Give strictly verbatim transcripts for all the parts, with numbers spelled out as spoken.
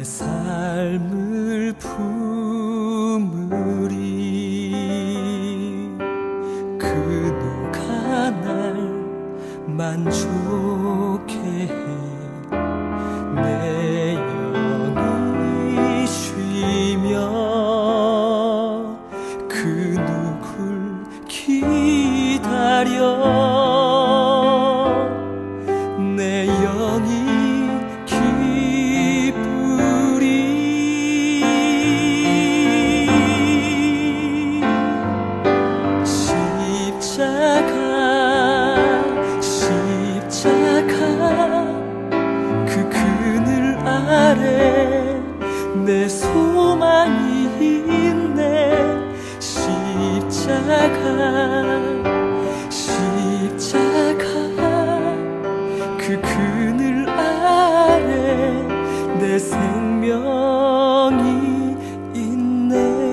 삶을 품으리. 그 누가 날 만족해 해. 내 영이 쉬며 그 누굴 기다려. 내 영이 내 소망이 있네. 십자가 십자가 그 그늘 아래 내 생명이 있네.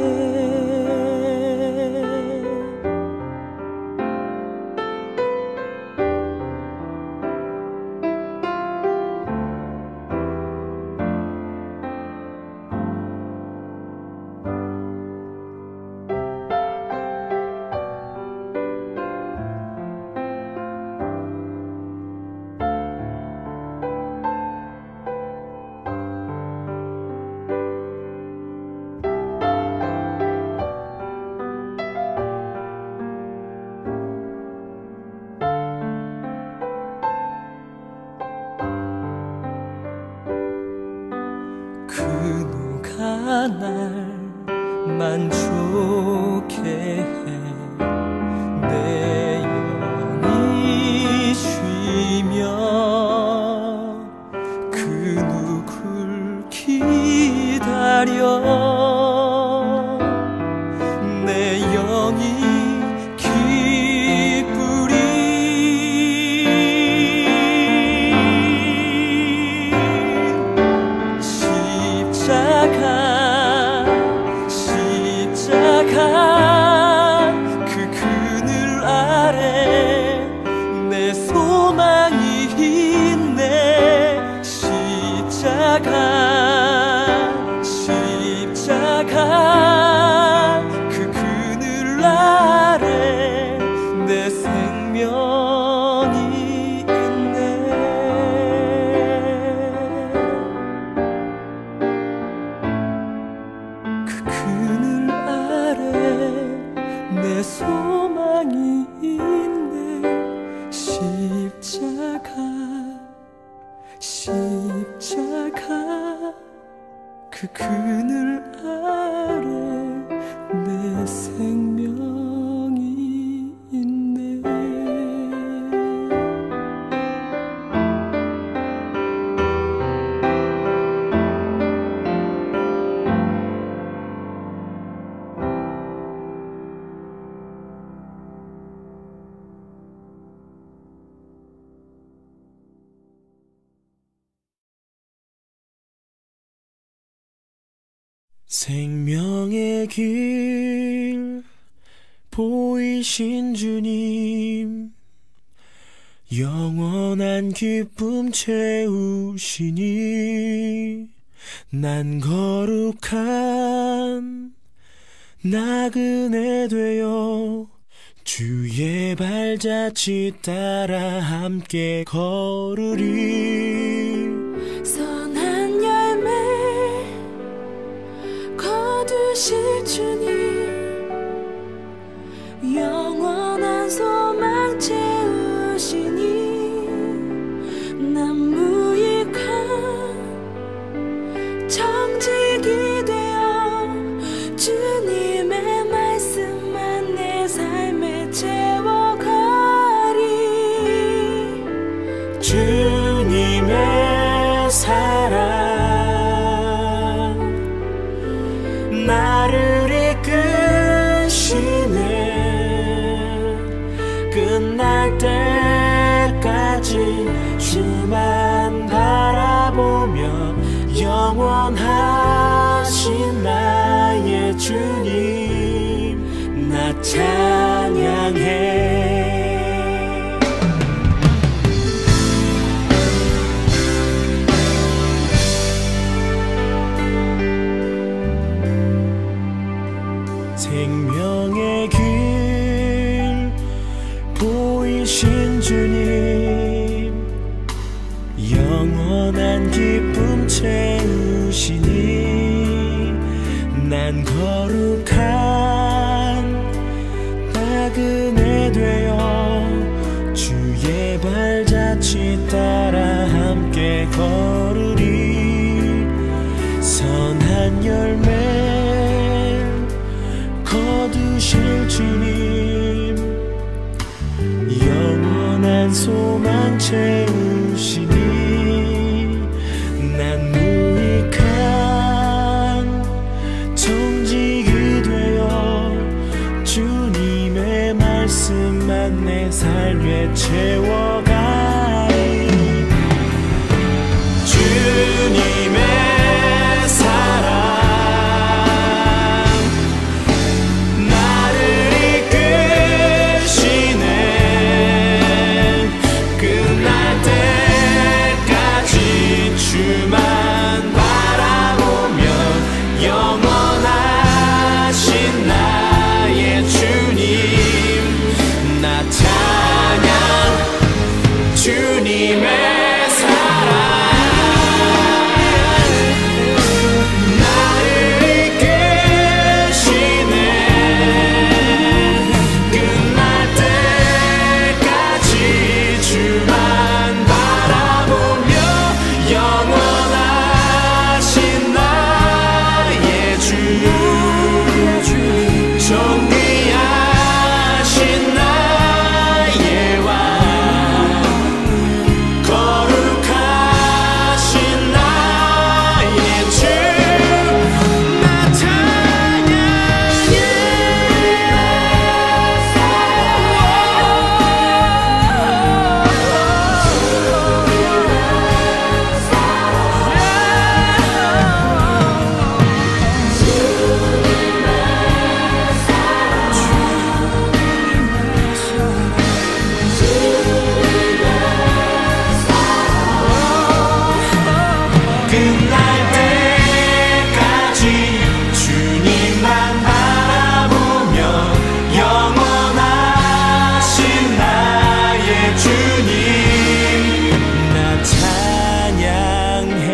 날 만족해 해. 내 영이 쉬며 그 누굴 기다려. 내 영이 그 그늘 아래 내 소망이 있네. 십자가 십자가 그 그늘 아래 내 생명이 있네. 그 그늘 내 소망이 있네. 십자가 십자가 그 그늘 아래 내 생명이 있네. 생명의 길 보이신 주님, 영원한 기쁨 채우시니 난 거룩한 나그네 되어 주의 발자취 따라 함께 걸으리. 선한 열매 거두실 주님, 영원한 소망 채우시니 난 무익한 청직이 되어 주님의 말씀만 내 삶에 채워가리. 주님의 사랑 나를 이끄시네. 끝날 때까지 주만 바라보며 영원하신 나의 주님 나 찬양해. 난 기쁨 채우시니 난 거룩한 나그네 되어 주의 발자취 따라 함께 걸으리. 선한 열매 거두실 주님 영원한 소망 채우시니 난 무익한 정직이 되어 주님의 말씀만 내 삶에 채워가리. 주님의 사랑 나를 이끄시네. 끝날 때까지 주만 바라보며 영원하신 나의 주님 나 찬양. 주님의 사랑 나를 이끄시네. 끝날 때까지 주만 바라보며 영원하신 나의 주 정리하신 나의 왕 거룩하신 나의 주 나 찬양해. 끝날 때까지 주님만 바라보며 영원하신 나의 주님 나 찬양해.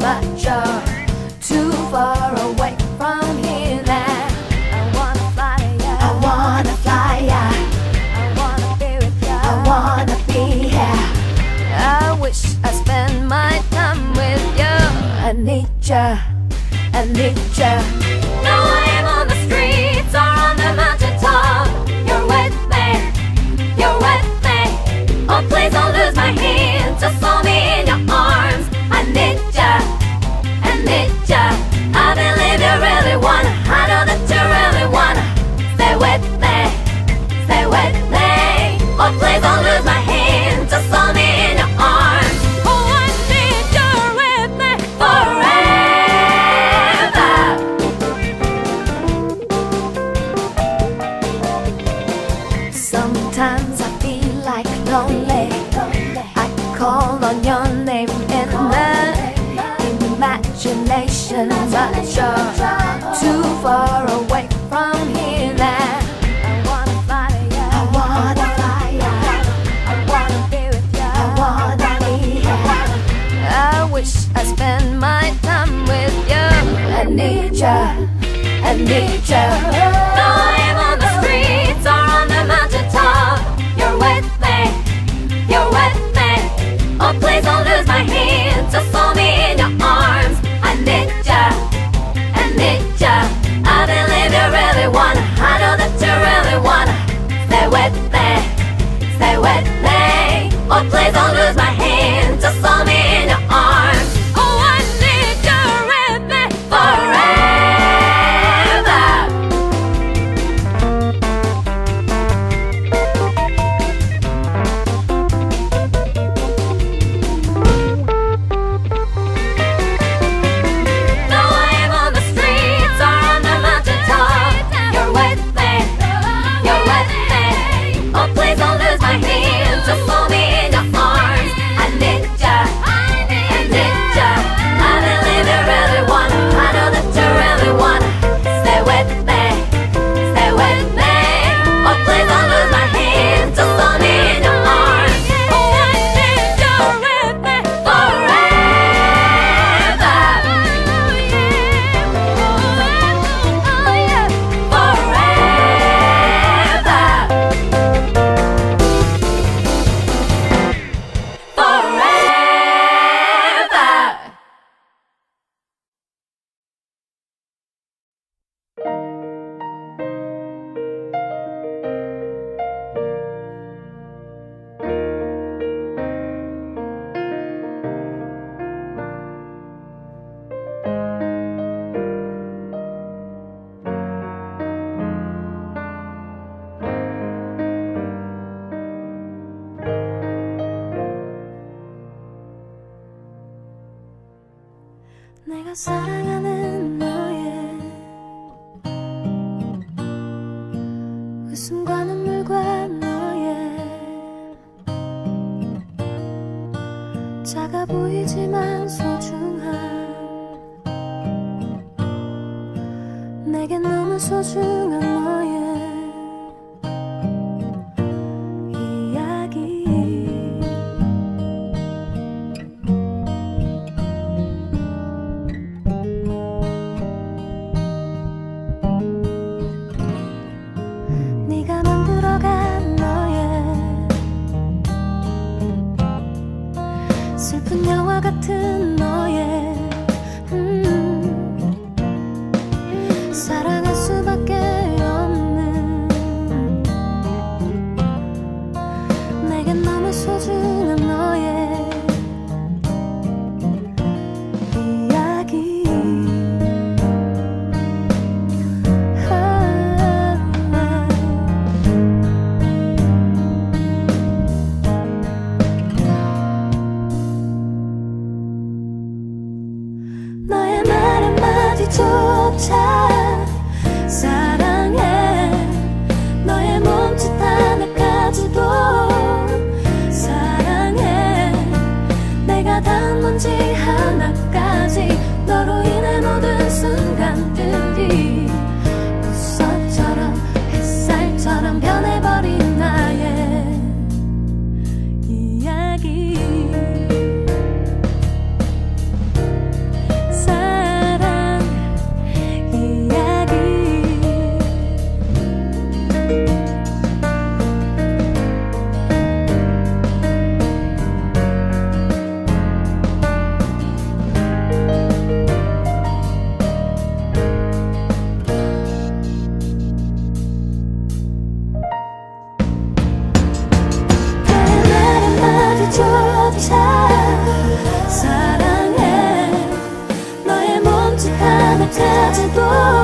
but you're too far away from here now. I wanna fly to you, I wanna fly ya, I wanna be with you, I wanna be here. I wish I spent my time with you. I need ya, I need ya. Now I am on the streets or on the mountaintop. You're with me, you're with me. Oh, please don't lose my hand, just hold me in your arms. I need ya, I need ya. I believe you really wanna, I know that you really wanna. Stay with me, stay with me. Oh, please don't lose my hand, just hold me in your arms. Oh, I need you with me forever. Sometimes I feel like lonely. I call on your name in the imagination, but you're too far away from here now. I wanna fly to you, I wanna fly ya, I wanna be with you, I wanna be here. I wish I spent my time with you. I need ya, I need ya. Now I am on the streets or on the mountaintop. You're with me, you're with me. Oh, please don't lose my hand, just hold me in your arms. I need ya, I need ya. I believe you really wanna, I know that you really wanna. Stay with me, stay with me. Oh, please don't lose my hand, just hold me in your arms. Oh, I need you with me forever. Now I am on the streets or on the mountaintop. You're with me, you're with me. Oh, please don't lose my hand, just hold me in your arms. I need ya, I need ya. I believe you really wanna, I know that you really wanna. Stay with me, stay with me. Oh, please don't lose my hand, just hold me in your arms. Oh, I need you with me forever. 내가 사랑하는 너의 웃음과 눈물과 너의 작아 보이지만 소중한 내겐 너무 소중한 너의 이야기. 네가 만들어간 너의 슬픈 영화 같은 너의 음, 사랑할 수밖에 없는 내겐 너무 소중한 너의 이야기. 너의 말 한마디조차 사랑해. 너의 몸짓 하나까지도 사랑해. 내가 닿은 먼지 하나까지 너로 인해 모든 순간들이 부서처럼 햇살처럼 변해버린 나의 이야기. 같아지고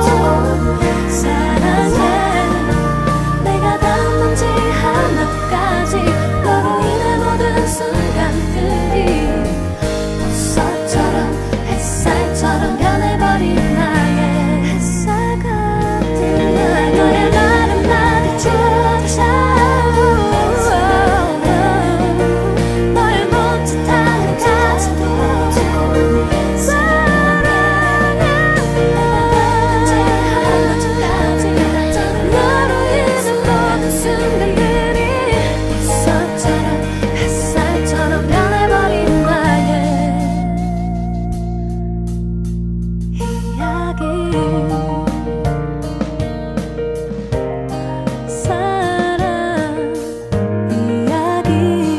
사랑해 내가 단 먼지 하나까지 너로 인해 모든 순간들이 보석처럼 햇살처럼 변해버린 나의 햇살 같은 너의 말 한마디 조차 너의 못짓하는 가슴도 사랑해 너로 인해 모든 순간들이 보석처럼 햇살처럼 변해버린 나의 이야기 사랑 이야기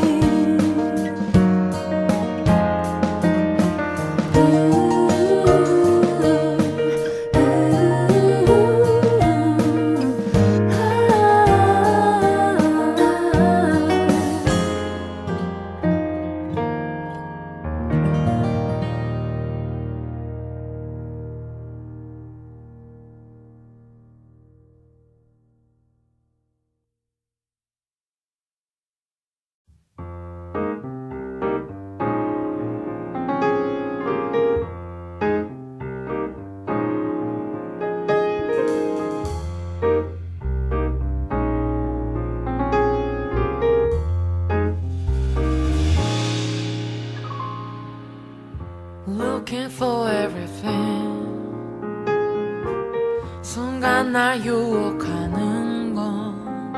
Looking for everything 순간 날 유혹하는 건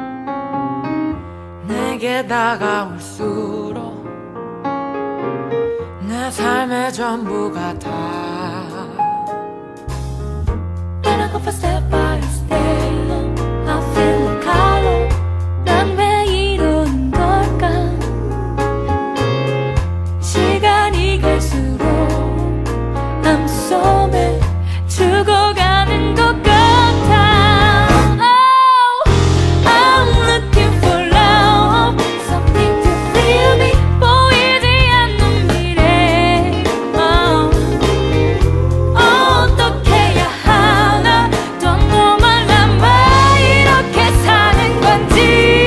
내게 다가올수록 내 삶의 전부가 다 When I go for step by step I feel like hollow 난 왜 이러는 걸까 시간이 갈수록 I'm so mad 죽어가는 것 같아 Oh, I'm looking for love Something to feel me 보이지 않는 미래 oh. 어떻게 해야 하나 Don't know my life 왜 이렇게 사는 건지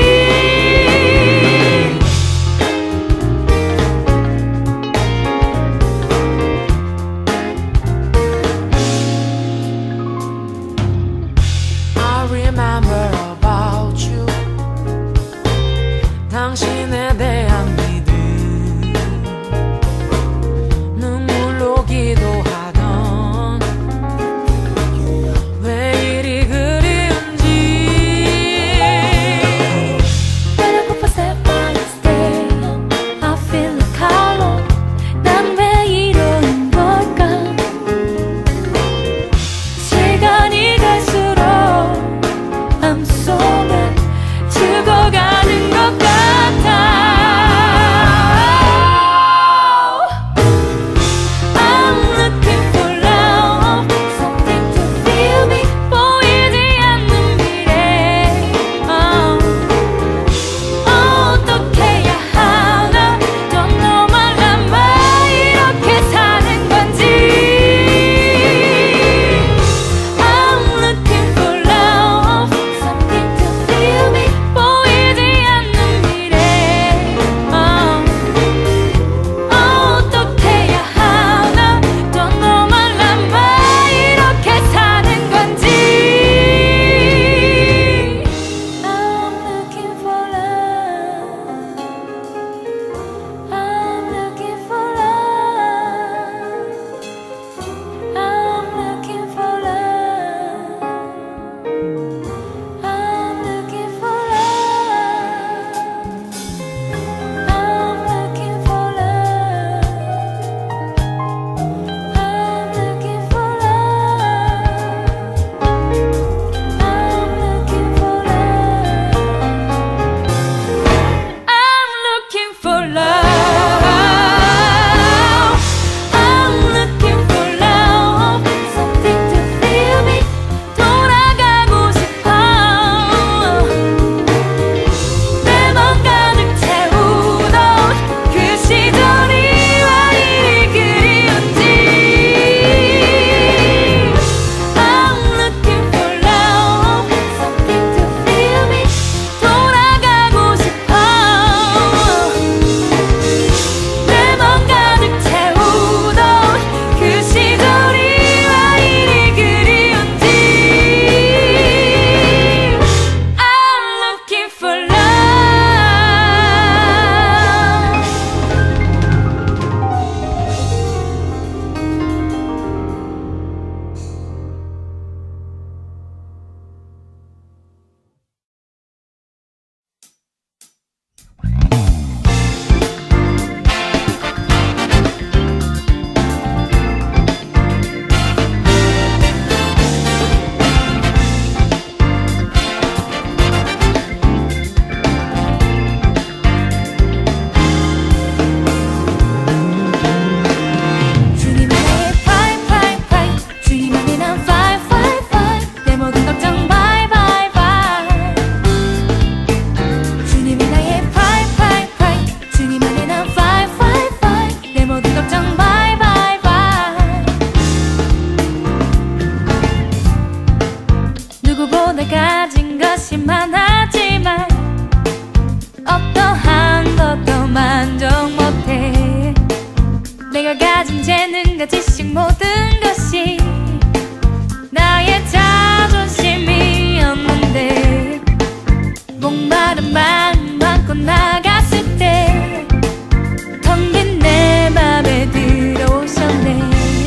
가진 것이 많았지만 어떠한 것도 만족 못해. 내가 가진 재능과 지식 모든 것이 나의 자존심이었는데 목마른 마음 안고 나갔을 때 텅 빈 내 맘에 들어오셨네.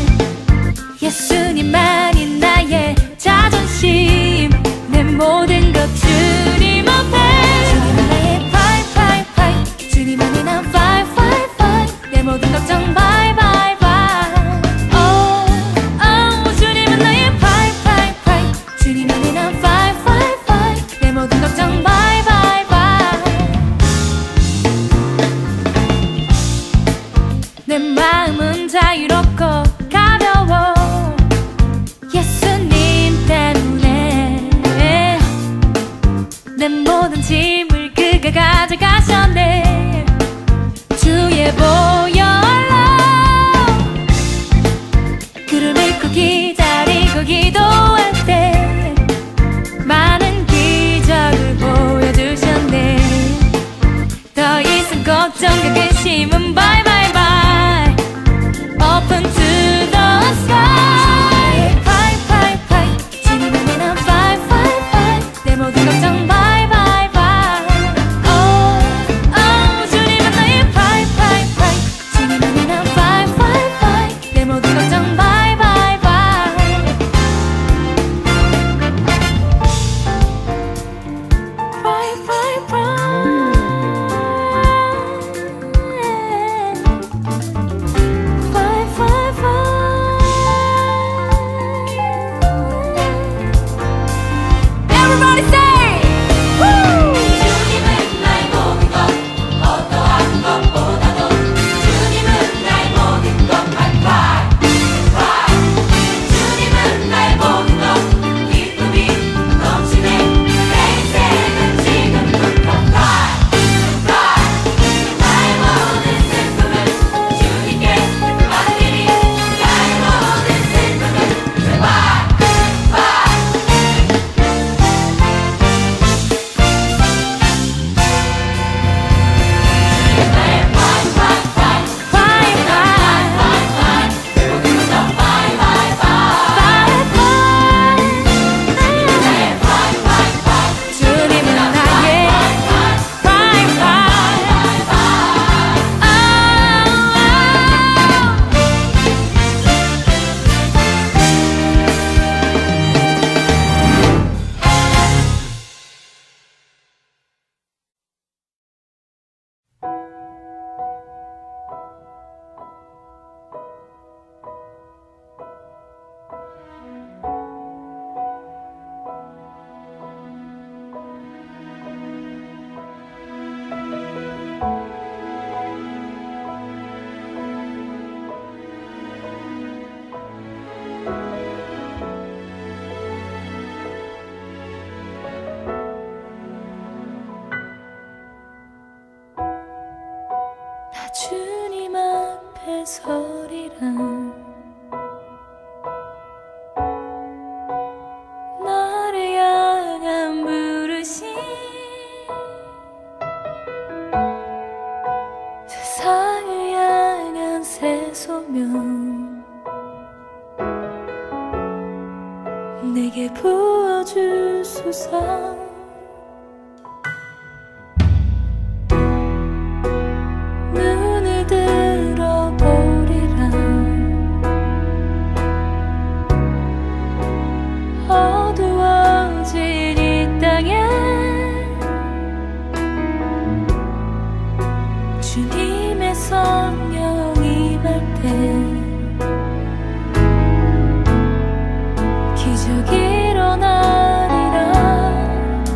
예수님만이 나의 자존심, 내 모든 것 주님 앞에. 주님은 나의 파이 파이 파이, 주님만이 난 파이 파이 파이, 내 모든 걱정 바이 바이 바이. 오, 오, 주님은 나의 파이 파이 파이, 주님만이 난 파이 파이 파이, 내 모든 걱정 바이 바이 바이. 내 마음은 자유롭고 가벼워. 예수님 때문에 내 모든 짐을 그가 가져가셨네. 주의 보혈로 그를 믿고 기다리고 기도할 때 많은 기적을 보여주셨네. 더 이상 걱정과 근심은 bye bye bye. Open to the sky. 파이 파이 파이, 주님만이 난 파이 파이 파이, 내 모든 걱정 bye bye bye. 오, 오, 주님은 나의 파이 파이 파이, 주님만이 난 파이 파이 파이, 내 모든 걱정 bye bye bye. Pa이 파이 파이. Five, five, five. Everybody say, woo! 주님은 나의 모든 것, 어떠한 것보다도 주님은 나의 모든 것. Five, five, five. 주님은 나의 모든 것, 기쁨이 넘치네. 내 인생은 지금부터 Five, five. 나의 모든 슬픔을 주님께 맡기리. 나의 모든 슬픔을 제발 주님은 나의 파이 나 주님 앞에 서리라. 나를 향한 부르심, 세상을 향한 새 소명 내게 부어주소서. 눈을 들어보리라. 어두워진 이 땅에 주님의 성령 임할 때 기적이 일어나리라.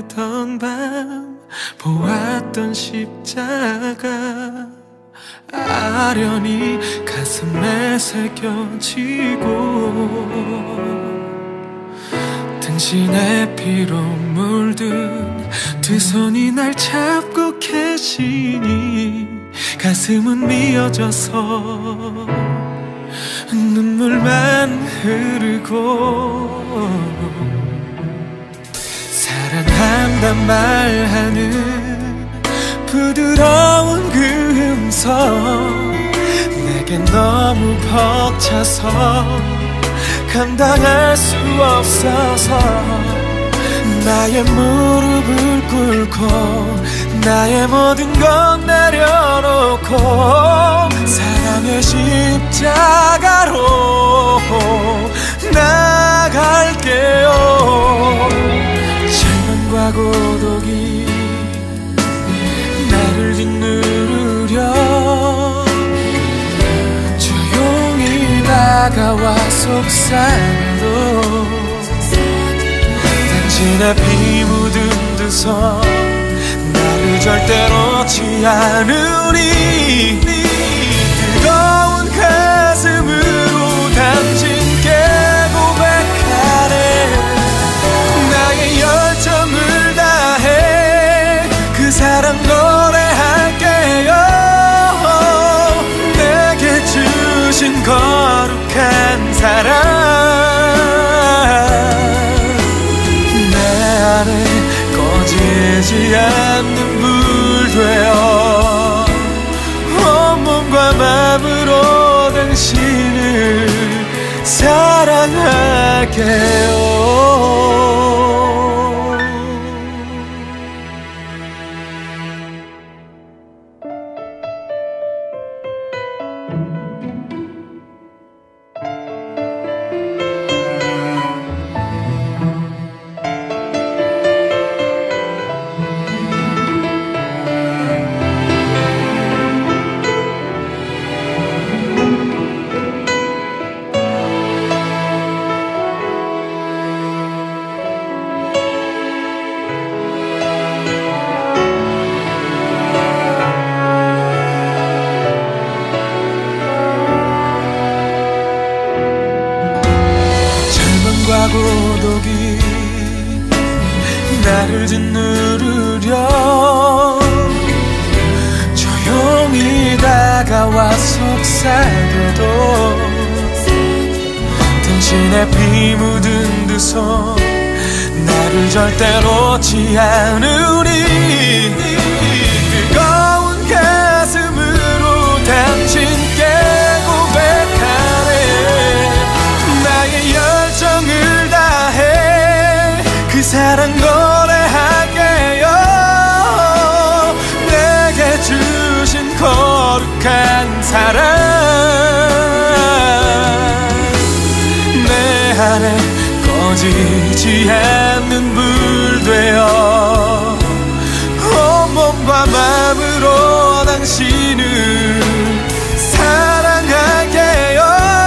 오던 밤 보았던 십자가 아련히 가슴에 새겨지고 당신의 피로 물든 두 손이 날 잡고 계시니 가슴은 미어져서 눈물만 흐르고 사랑한단 말하는 부드러운 그 음성 내겐 너무 벅차서 감당할 수 없어서 나의 무릎을 꿇고 나의 모든 건 내려놓고 사랑의 십자가로 나갈게요. 절망과 고독이 나를 짓누르려 조용히 다가와 속삭여도 당신의 피 묻은 두 손 나를 절대 놓지 않으니 뜨거운 가슴으로 당신께 고백하네. 나의 열정을 다해 그 사랑 노래할게요. 내게 주신 거룩한 사랑 내 안에 꺼지지 않는 불 되어 온몸과 마음으로 당신을 사랑할게요. 고독이 나를 짓누르려 조용히 다가와 속삭여도 당신의 피 묻은 두 손 나를 절대 놓지 않으니 뜨거운 가슴으로 당신께 고백하네. 나의 열정을 다해 그 사랑 노래할게요. 내게 주신 거룩한 사랑 내 안에 꺼지지 않는 불 되어 온몸과 마음으로 당신을 사랑할게요.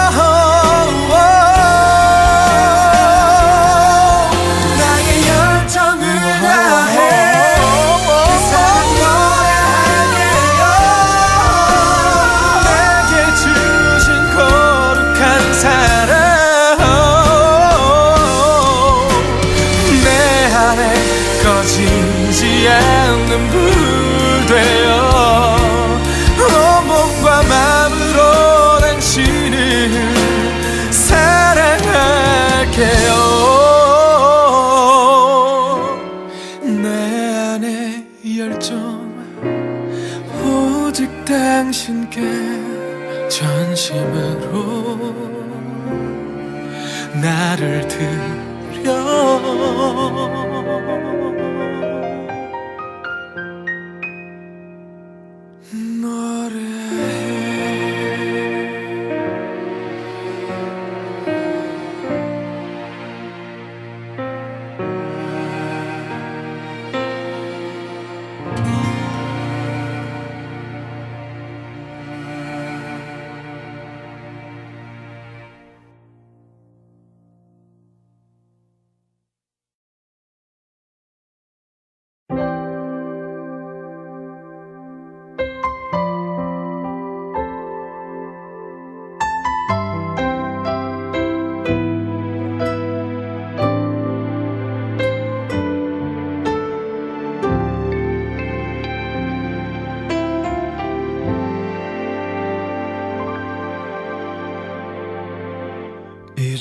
꺼지지 않는 불 되어 온몸과 마음으로 당신을 사랑할게요. 내 안의 열정 오직 당신께 전심으로 나를 드려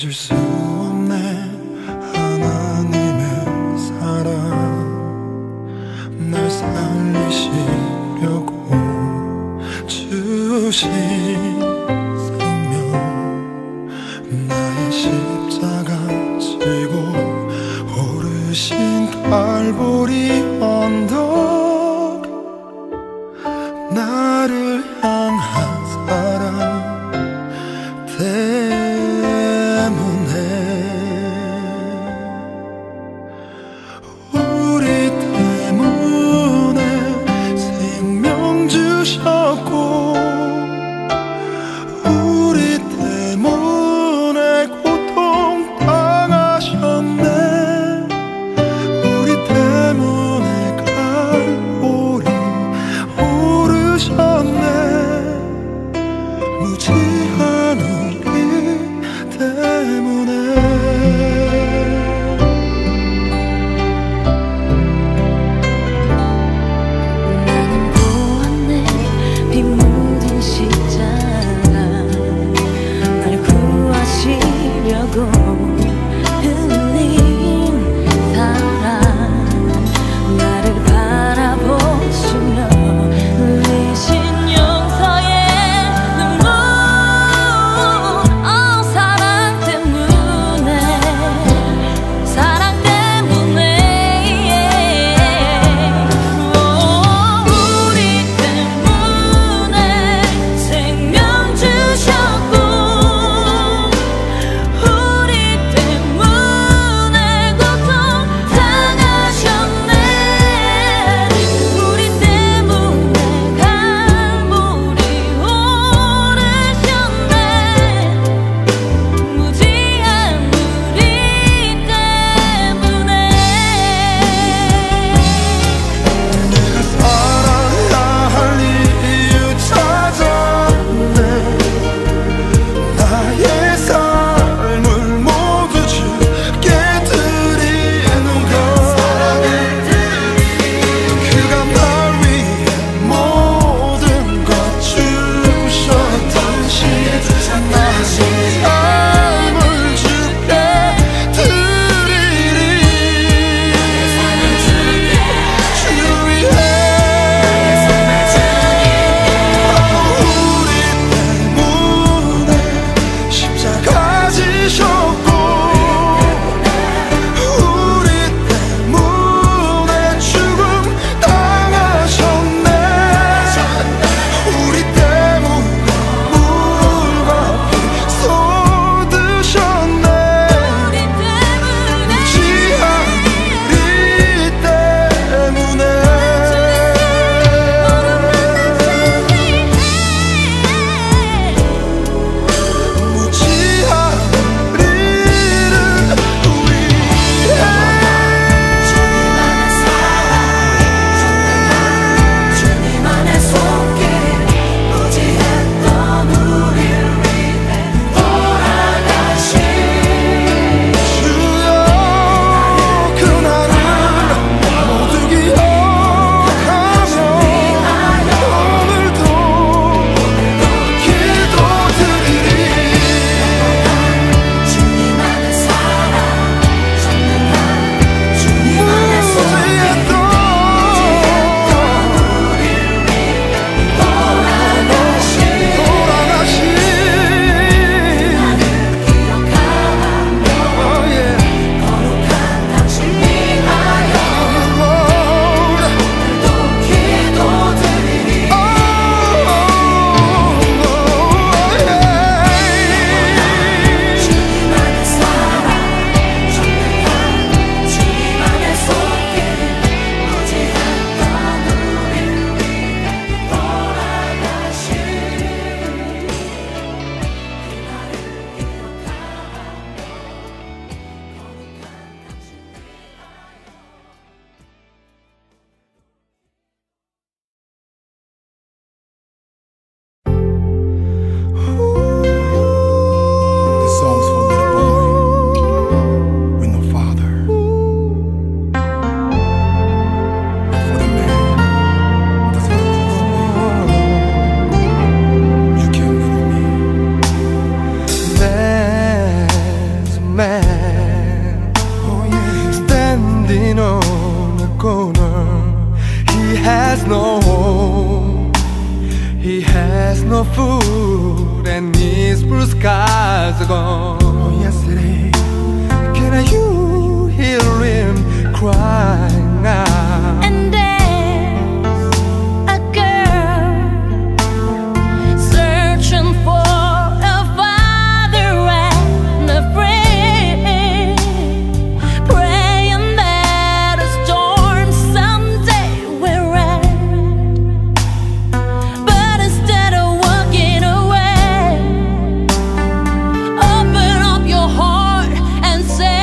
잊을 수 없네 하나님의 사랑 날 살리시려고 주신 생명 나의 십자가 지고 오르신 갈보리 언덕 나를 향한 사랑 때문에 우리 때문에 생명 주셨고 no food and these blue skies are gone. Oh, yesterday, can you hear him cry now? And there's a girl searching for a father and a friend, praying that a storm someday will end. But instead of walking away, open up your heart and say,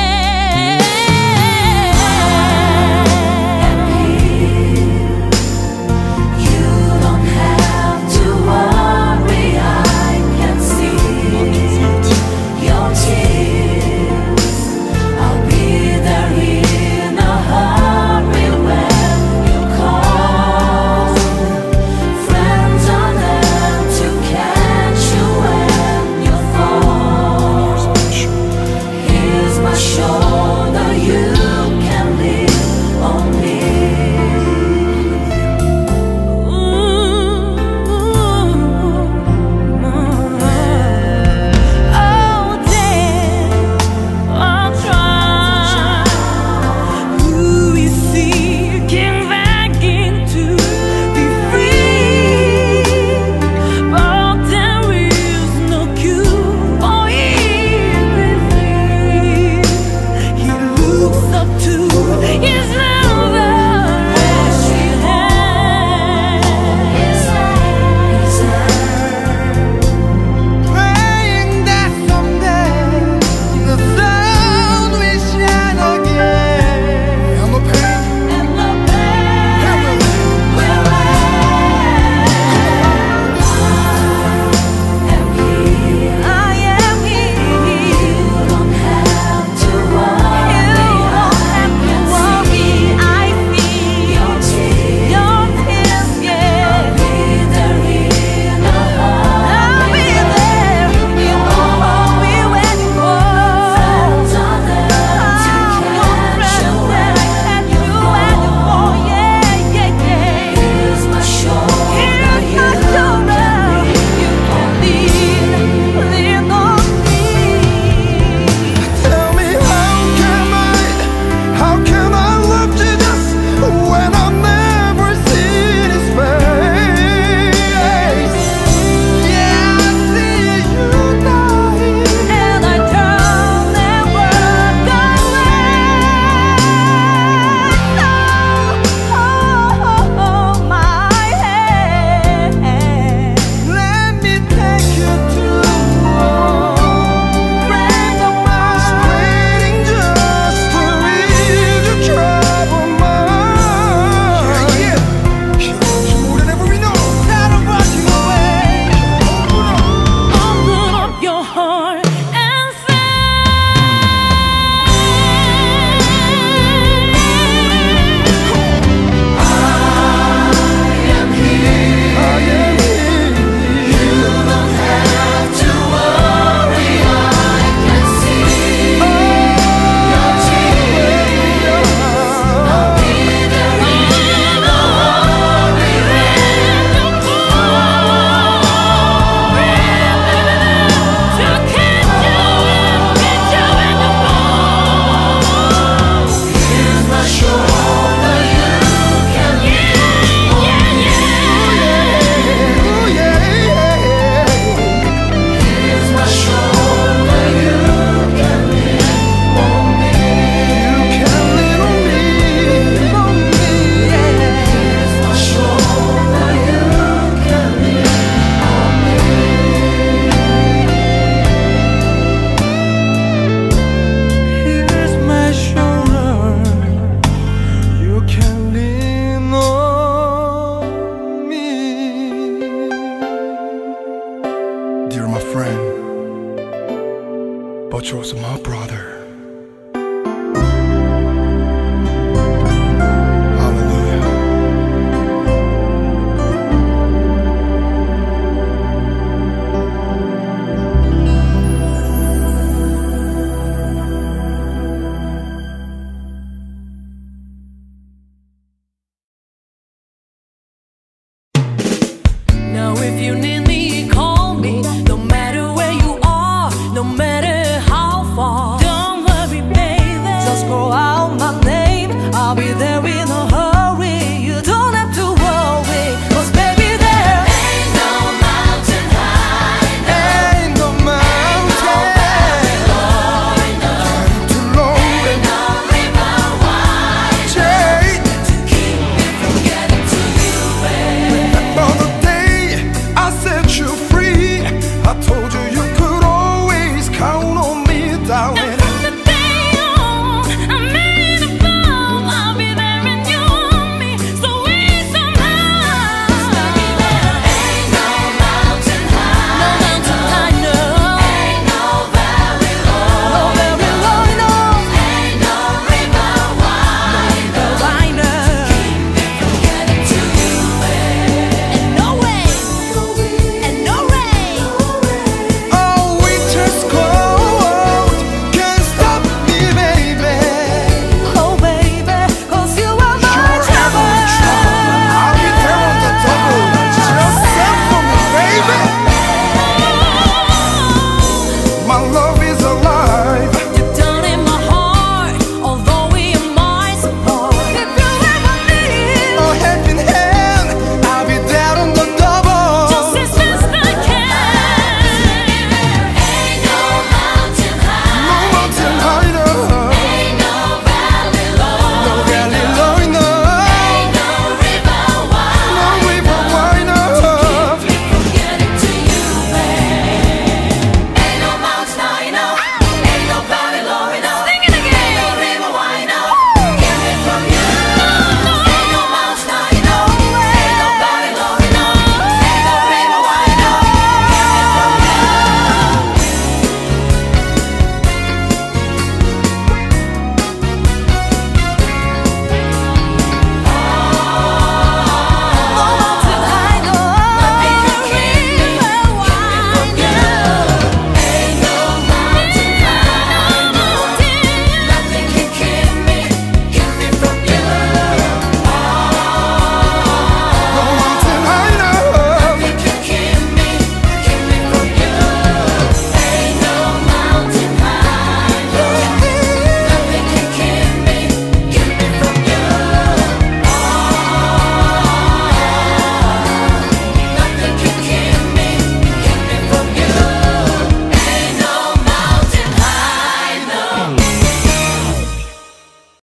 but you're also my brother. Hallelujah. Now if you need